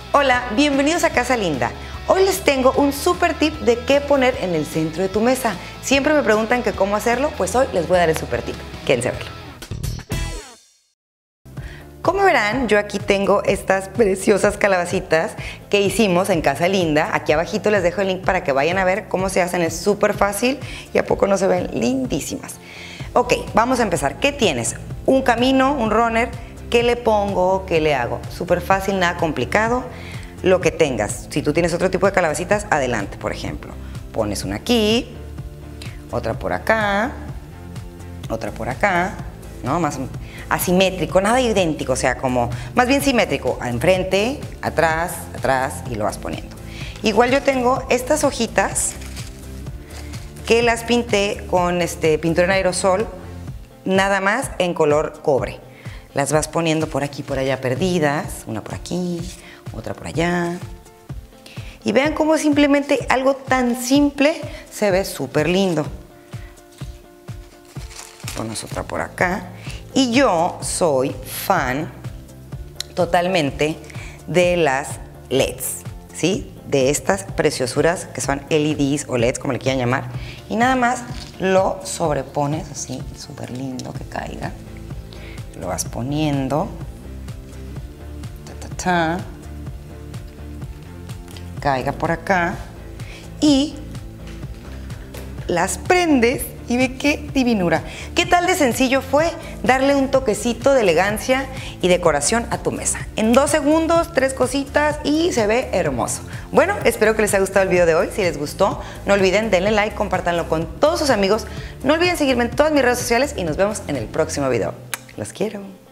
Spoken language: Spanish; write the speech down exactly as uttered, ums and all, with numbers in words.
Hola, bienvenidos a Casa Linda. Hoy les tengo un super tip de qué poner en el centro de tu mesa. Siempre me preguntan que cómo hacerlo, pues hoy les voy a dar el super tip. Quédense a verlo. Como verán, yo aquí tengo estas preciosas calabacitas que hicimos en Casa Linda. Aquí abajito les dejo el link para que vayan a ver cómo se hacen. Es súper fácil y a poco no se ven lindísimas. Ok, vamos a empezar. ¿Qué tienes? Un camino, un runner. ¿Qué le pongo? ¿Qué le hago? Súper fácil, nada complicado. Lo que tengas. Si tú tienes otro tipo de calabacitas, adelante, por ejemplo. Pones una aquí, otra por acá, otra por acá, ¿no? Más asimétrico, nada idéntico, o sea, como más bien simétrico. Enfrente, atrás, atrás y lo vas poniendo. Igual yo tengo estas hojitas que las pinté con este, pintura en aerosol, nada más en color cobre. Las vas poniendo por aquí, por allá perdidas, una por aquí, otra por allá. Y vean cómo simplemente algo tan simple se ve súper lindo. Pones otra por acá. Y yo soy fan totalmente de las L E Ds, ¿sí? De estas preciosuras que son L E Ds o L E Ds, como le quieran llamar. Y nada más lo sobrepones así, súper lindo que caiga. Lo vas poniendo. Ta, ta, ta. Caiga por acá. Y las prendes y ve qué divinura. ¿Qué tal de sencillo fue darle un toquecito de elegancia y decoración a tu mesa? En dos segundos, tres cositas y se ve hermoso. Bueno, espero que les haya gustado el video de hoy. Si les gustó, no olviden denle like, compártanlo con todos sus amigos. No olviden seguirme en todas mis redes sociales y nos vemos en el próximo video. Los quiero.